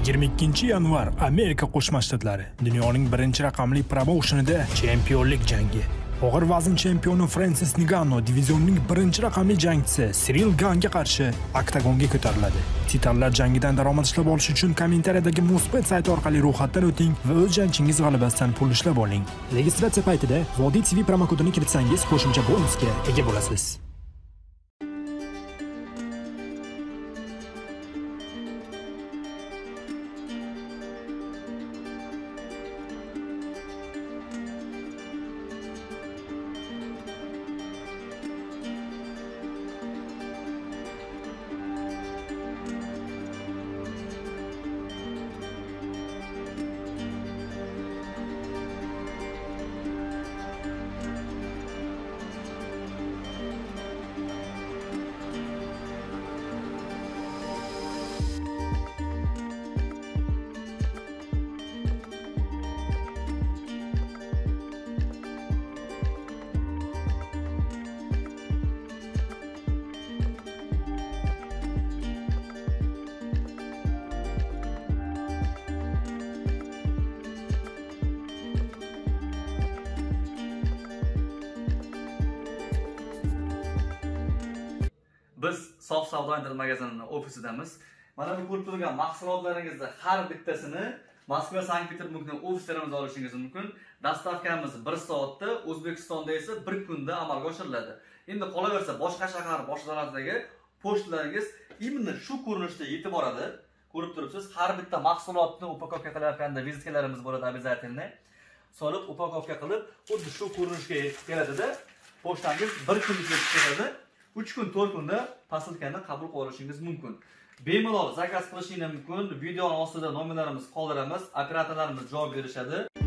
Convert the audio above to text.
22-yanvar Amerika Qo'shma Shtatlari dunyoning birinchi raqamli promoushonida chempionlik jangi. Og'ir vazn chempioni Francis Ngannou divizionning birinchi raqamli jangchisi Cyril Ganga qarshi oktagonga ko'tariladi. Titanlar jangidan daromad ishlab olish uchun kommentariyadagi Musbat sayti orqali ro'yxatdan o'ting va o'z janchingiz g'alabasidan pul ishlab oling. Registratsiya paytida Vodiy TV promokodini kiritsangiz qo'shimcha bonusga ega bo'lasiz. Biz Sof Savdo internet magazinining ofisidamiz. Mana bu ko'rib turgan mahsulotlaringizning har bittasini Moskva, Sankt-Peterburgning ofislarimizda olishingiz mumkin. Dastavkamiz 1 soatda, O'zbekistonda esa 1 kunda amalga oshiriladi. Endi qolaversa boshqa shahar, boshqa davlatlardagi pochtalaringiz imенно shu ko'rinishda yetib boradi. Ko'rib turibsiz, har bitta mahsulotni upakovka qilayotganda vizitkalarimiz bo'ladi обязательно. Solib upakovka qilib, xuddi shu ko'rinishga keladi-da, pochtangiz 1 kun ishlatib ketadi. 3 kun 4 kunda posilkani qabul qilib olishingiz mumkin. Bemalol zakaz qilishingiz mumkin. Videoning ostida nomerlarimiz qoldiramiz. Operatorlarimiz javob berishadi.